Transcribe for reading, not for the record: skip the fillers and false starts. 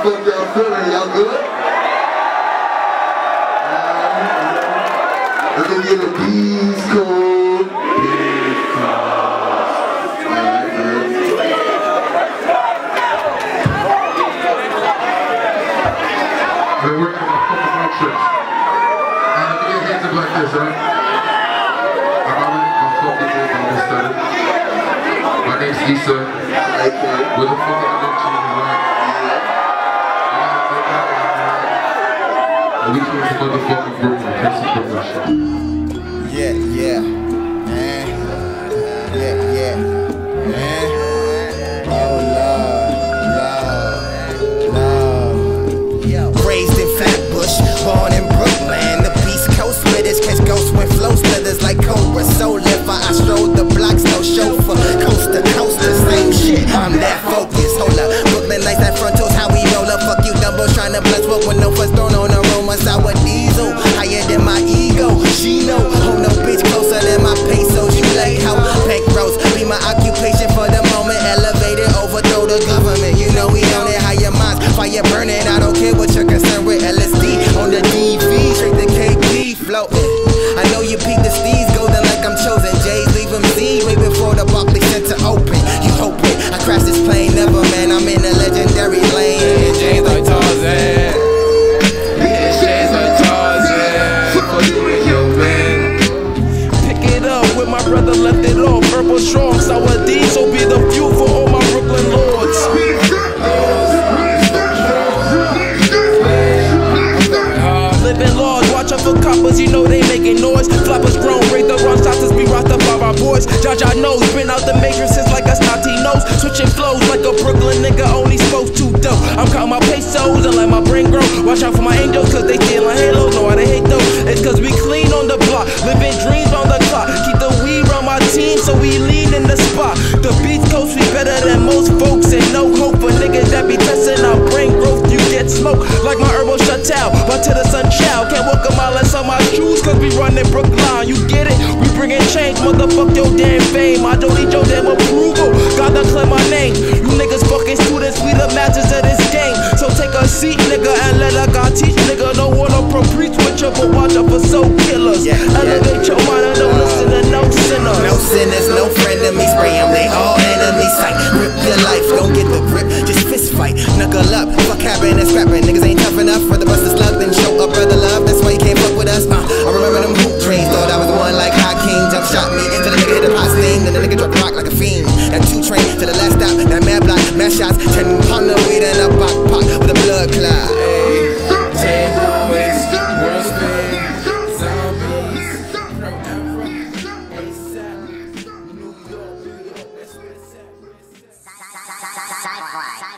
fuck y'all feeling? Y'all good? Let me get a D's code. We're working on a fucking road trip. And let me get hands up like this, right? I'm fucking with Bible study. My name's Issa. We're the fucking adult children, right? And we came from motherfucking Brooklyn. That's some Brooklyn shit. Yeah. Oh, love. Raised in Flatbush, born in Brooklyn. The East Coast splitters catch ghosts when flow splitters like Cobra. So live I strolled the blocks, no chauffeur. Coast to coast, the same shit. I'm that focused. Hold up, Brooklyn lights that frontals, how we roll up. Fuck you, Dumbo, trying to bless what with no first thrown on aroma. Sour diesel, higher than my ego. She know, hold no bitch closer than my pesos. You like how bank roads be my occupation for the moment. Elevated, overthrow the government. You know we on it, higher minds, fire burning. I don't care what you're concerned with. LSD on the DV, straight to KP floating. I know you peep the steez, golden like I'm chosen. J's leave them Z way before the Barclays Center open. You hoping I crash this plane? Never, man. I'm in a legendary lane. James like Tarzan. Yeah, James like Tarzan. Fuck you and your man. Pick it up with my brother, left it off. Purple strong, sour D, so be the fuel for all my Brooklyn lords. Living large, watch out for coppers, you know they making noise. Flappers grown, break the wrong shots, be rocked up by our boys. Jaja knows, been out the matrix since like a snotty nose. Switching flows like a Brooklyn nigga, only supposed to dope. I'm counting my pesos and let my brain grow. Watch out for my angels, cause they stealing halos. Know how they hate though, it's cause we clean on the block. Living dreams on the clock, keep the weed on my team, so we lean in the spot. The Beast Coast, we better than most folks. And no hope for niggas that be testing our brain growth. You get smoked like my herbal shut out, but to the sun child. Can't walk a mile less on my shoes, cause we running Brookline. You get it? We bringing change, motherfuck your damn fame. I don't need your damn approval, gotta clear my name. You niggas fucking students, we the masters of this game. So take a seat, nigga, and let a God teach, nigga. Don't wanna preach with you, but watch out for soul killers. Elevate your mind and don't listen to no sinners. No sinners, no frenemies, spray them, they all enemies. Sight, rip your life, don't get the grip, just fist fight. Knuckle up, fuck having and scrapping. Niggas ain't tough enough for the busters love, then show up brother love. That's why you can't fuck with us. I remember them hoop trains, thought I was the one like Hakeem. Jump shot me till the nigga hit a hot steam, then the nigga dropped the rock like a fiend. That 2 train to the last stop, that mad block, mad shots, 10 pound of weed and a pop with a blood clot. Sci-fi.